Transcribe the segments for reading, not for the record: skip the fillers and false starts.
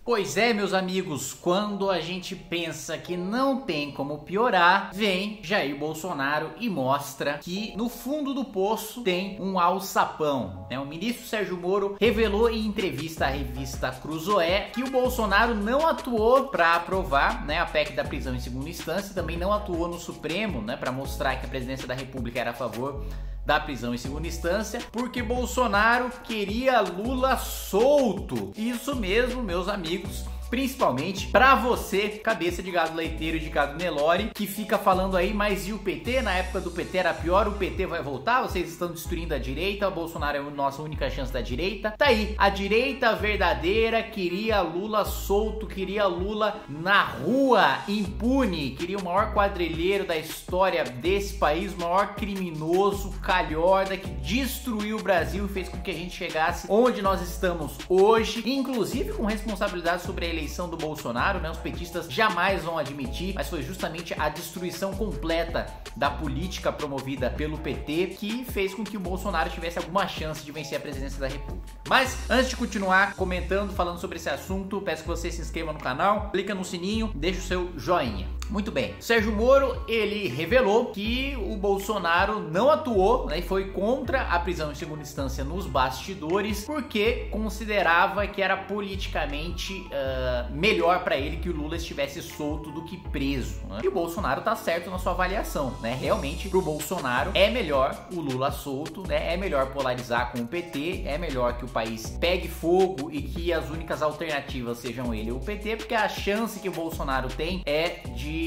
Pois é, meus amigos, quando a gente pensa que não tem como piorar, vem Jair Bolsonaro e mostra que no fundo do poço tem um alçapão. O ministro Sérgio Moro revelou em entrevista à revista Cruzoé que o Bolsonaro não atuou para aprovar a PEC da prisão em segunda instância, também não atuou no Supremo para mostrar que a presidência da República era a favor da prisão em segunda instância, porque Bolsonaro queria Lula solto. Isso mesmo, meus amigos. Principalmente pra você, cabeça de gado leiteiro e de gado Nelore, que fica falando aí, mas e o PT? Na época do PT era pior, o PT vai voltar? Vocês estão destruindo a direita, o Bolsonaro é a nossa única chance da direita. Tá aí, a direita verdadeira queria Lula solto, queria Lula na rua, impune, queria o maior quadrilheiro da história desse país, o maior criminoso, calhorda, que destruiu o Brasil e fez com que a gente chegasse onde nós estamos hoje, inclusive com responsabilidade sobre a eleição do Bolsonaro, os petistas jamais vão admitir, mas foi justamente a destruição completa da política promovida pelo PT que fez com que o Bolsonaro tivesse alguma chance de vencer a presidência da República. Mas antes de continuar comentando, falando sobre esse assunto, peço que você se inscreva no canal, clica no sininho, deixa o seu joinha. Muito bem, Sérgio Moro, ele revelou que o Bolsonaro não atuou e foi contra a prisão em segunda instância nos bastidores, porque considerava que era politicamente melhor para ele que o Lula estivesse solto do que preso. E o Bolsonaro tá certo na sua avaliação, realmente pro Bolsonaro é melhor o Lula solto, é melhor polarizar com o PT, é melhor que o país pegue fogo e que as únicas alternativas sejam ele ou o PT, porque a chance que o Bolsonaro tem é de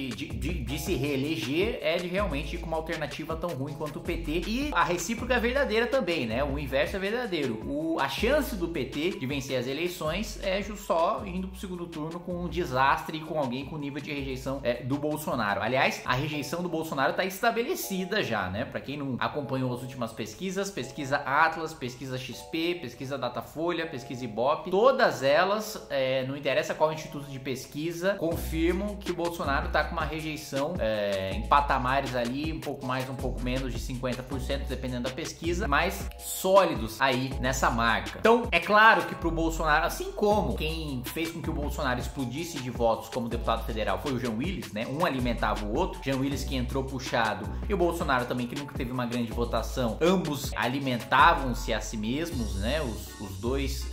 se reeleger, é de realmente ir com uma alternativa tão ruim quanto o PT, e a recíproca é verdadeira também, o inverso é verdadeiro. A chance do PT de vencer as eleições é só indo pro segundo turno com um desastre e com alguém com nível de rejeição do Bolsonaro. Aliás, a rejeição do Bolsonaro tá estabelecida já, pra quem não acompanhou as últimas pesquisas, pesquisa Atlas, pesquisa XP, pesquisa Datafolha, pesquisa Ibope, todas elas, não interessa qual instituto de pesquisa, confirmam que o Bolsonaro tá com uma rejeição em patamares ali, um pouco mais, um pouco menos de 50%, dependendo da pesquisa, mas sólidos aí nessa marca. Então, é claro que pro Bolsonaro, assim como quem fez com que o Bolsonaro explodisse de votos como deputado federal foi o Jean Willis, um alimentava o outro, Jean Willis que entrou puxado e o Bolsonaro também que nunca teve uma grande votação, ambos alimentavam-se a si mesmos, os dois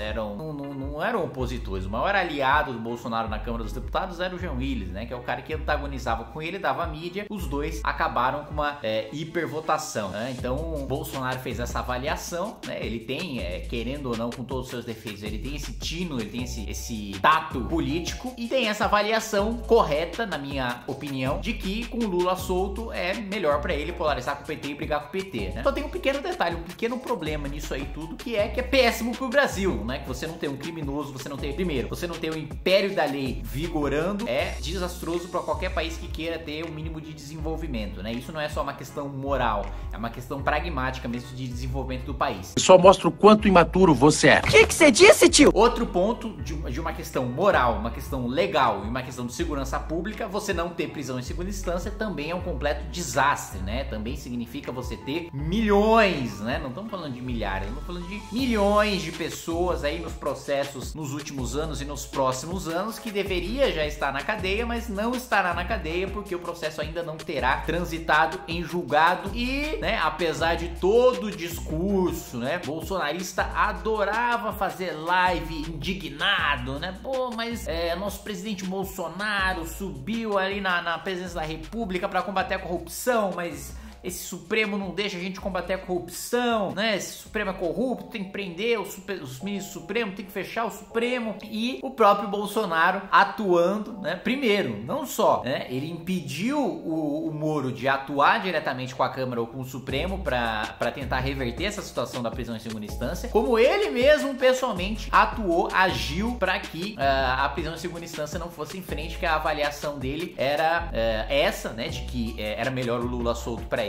não eram opositores. O maior aliado do Bolsonaro na Câmara dos Deputados era o Jean Willis, que é o cara que antagonizava com ele, dava mídia, os dois acabaram com uma hipervotação, Então o Bolsonaro fez essa avaliação, ele tem, querendo ou não, com todos os seus defeitos, ele tem esse tino, ele tem esse tato político e tem essa avaliação correta, na minha opinião, de que com o Lula solto é melhor pra ele polarizar com o PT e brigar com o PT, Só tem um pequeno detalhe, um pequeno problema nisso aí tudo, que é péssimo pro Brasil, Que você não tem um criminoso, você não tem, primeiro, você não tem o império da lei vigorando, é desastroso para qualquer país que queira ter um mínimo de desenvolvimento, Isso não é só uma questão moral, é uma questão pragmática mesmo de desenvolvimento do país. Só mostra o quanto imaturo você é. O que você disse, tio? Outro ponto de uma questão moral, uma questão legal e uma questão de segurança pública, você não ter prisão em segunda instância também é um completo desastre, Também significa você ter milhões, Não estamos falando de milhares, estamos falando de milhões de pessoas aí nos processos nos últimos anos e nos próximos anos que deveria já estar na cadeia, mas não estará na cadeia porque o processo ainda não terá transitado em julgado e, apesar de todo o discurso, bolsonarista adorava fazer live indignado, Pô, mas nosso presidente Bolsonaro subiu ali na presidência da República para combater a corrupção, mas esse Supremo não deixa a gente combater a corrupção, Esse Supremo é corrupto, tem que prender os ministros do Supremo, tem que fechar o Supremo. E o próprio Bolsonaro atuando, primeiro, não só, ele impediu o Moro de atuar diretamente com a Câmara ou com o Supremo para tentar reverter essa situação da prisão em segunda instância, como ele mesmo pessoalmente atuou, agiu para que a prisão em segunda instância não fosse em frente, que a avaliação dele era essa, de que era melhor o Lula solto para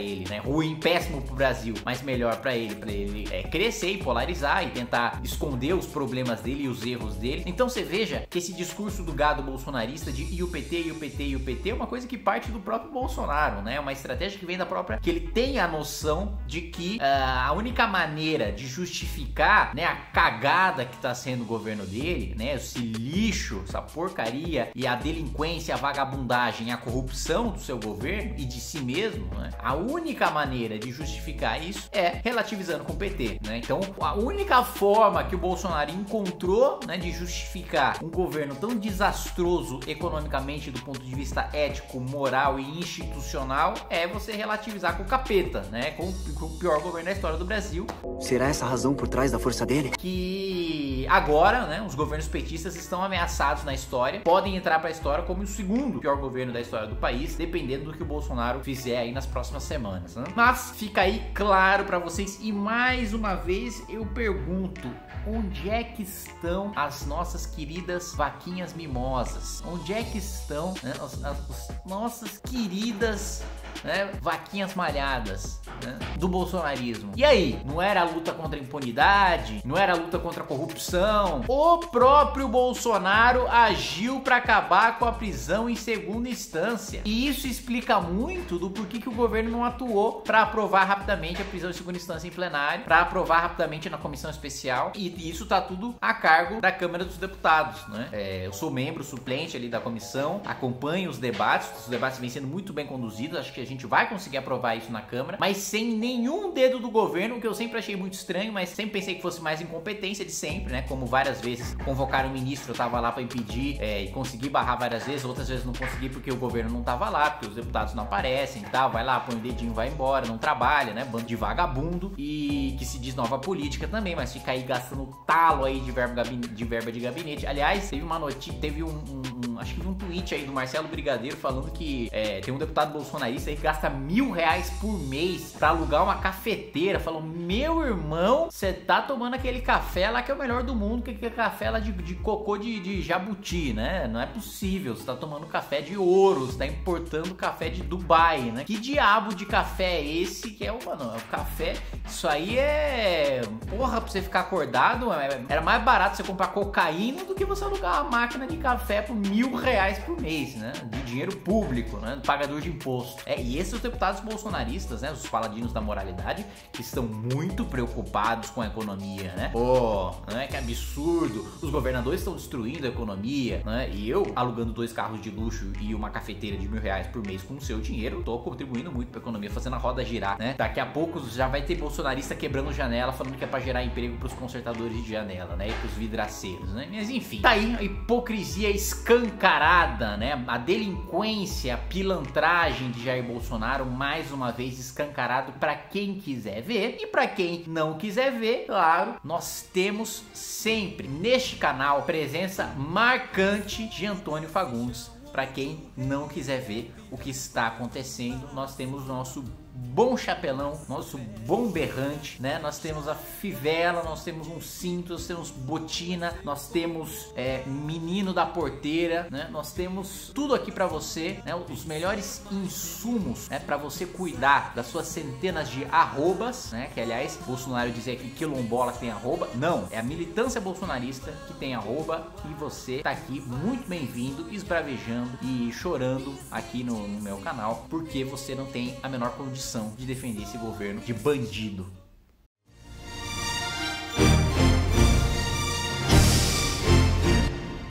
ele, né? Ruim, péssimo pro Brasil, mas melhor pra ele crescer e polarizar e tentar esconder os problemas dele e os erros dele. Então você veja que esse discurso do gado bolsonarista de e o PT é uma coisa que parte do próprio Bolsonaro, né? Uma estratégia que vem da própria, que ele tem a noção de que a única maneira de justificar, né, a cagada que tá sendo o governo dele, né, esse lixo, essa porcaria e a delinquência, a vagabundagem, a corrupção do seu governo e de si mesmo, né? A única maneira de justificar isso é relativizando com o PT, né? Então, a única forma que o Bolsonaro encontrou, né, de justificar um governo tão desastroso economicamente do ponto de vista ético, moral e institucional é você relativizar com o capeta, né? Com o pior governo da história do Brasil. Será essa a razão por trás da força dele? Que agora, né, os governos petistas estão ameaçados na história, podem entrar para a história como o segundo pior governo da história do país, dependendo do que o Bolsonaro fizer aí nas próximas semanas, né? Mas fica aí claro para vocês e mais uma vez eu pergunto: onde é que estão as nossas queridas vaquinhas mimosas? Onde é que estão, né, as nossas queridas, né, vaquinhas malhadas, né, do bolsonarismo? E aí, não era a luta contra a impunidade? Não era a luta contra a corrupção? O próprio Bolsonaro agiu para acabar com a prisão em segunda instância. E isso explica muito do porquê que o governo não atuou para aprovar rapidamente a prisão em segunda instância em plenário, para aprovar rapidamente na comissão especial. E isso tá tudo a cargo da Câmara dos Deputados, né? Eu sou membro suplente ali da comissão, acompanho os debates vêm sendo muito bem conduzidos, acho que a gente vai conseguir aprovar isso na Câmara, mas sem nenhum dedo do governo, o que eu sempre achei muito estranho, mas sempre pensei que fosse mais incompetência de sempre, né? Como várias vezes convocaram o ministro, eu tava lá para impedir e consegui barrar várias vezes, outras vezes não consegui porque o governo não tava lá, porque os deputados não aparecem e tal, vai lá, põe o dedinho, vai embora, não trabalha, né? Bando de vagabundo e que se diz nova política também, mas fica aí gastando talo aí de verba de gabinete. Aliás, teve uma notícia, acho que um tweet aí do Marcelo Brigadeiro falando que tem um deputado bolsonarista aí que gasta R$1.000 por mês pra alugar uma cafeteira. Falou: meu irmão, você tá tomando aquele café lá que é o melhor do mundo, que é café lá de cocô de jabuti, né? Não é possível, você tá tomando café de ouro, você tá importando café de Dubai, né? Que diabo de café é esse que é o café? Isso aí é... Porra, pra você ficar acordado, era mais barato você comprar cocaína do que você alugar uma máquina de café por R$1.000 por mês, né? De dinheiro público, né? Pagador de imposto. E esses deputados bolsonaristas, né? Os paladinos da moralidade, que estão muito preocupados com a economia, né? Pô, né? Que absurdo. Os governadores estão destruindo a economia, né? E eu, alugando 2 carros de luxo e uma cafeteira de R$1.000 por mês com o seu dinheiro, tô contribuindo muito pra economia, fazendo a roda girar, né? Daqui a pouco já vai ter bolsonarista quebrando janela, falando que é pra gerar emprego pros consertadores de janela, né? E pros vidraceiros, né? Mas enfim, tá aí a hipocrisia escancarada, né? A delinquência, a pilantragem de Jair Bolsonaro, mais uma vez escancarado pra quem quiser ver. E pra quem não quiser ver, claro, nós temos sempre neste canal presença marcante de Antônio Fagundes. Para quem não quiser ver o que está acontecendo, nós temos o nosso bom chapelão, nosso bom berrante, né? Nós temos a fivela, nós temos um cinto, nós temos botina, nós temos menino da porteira, né? Nós temos tudo aqui para você, né? Os melhores insumos, né? Para você cuidar das suas centenas de arrobas, né? Que aliás, Bolsonaro dizia que quilombola tem arroba. Não, é a militância bolsonarista que tem arroba e você tá aqui muito bem-vindo, esbravejando e chorando aqui no meu canal, porque você não tem a menor condição de defender esse governo de bandido.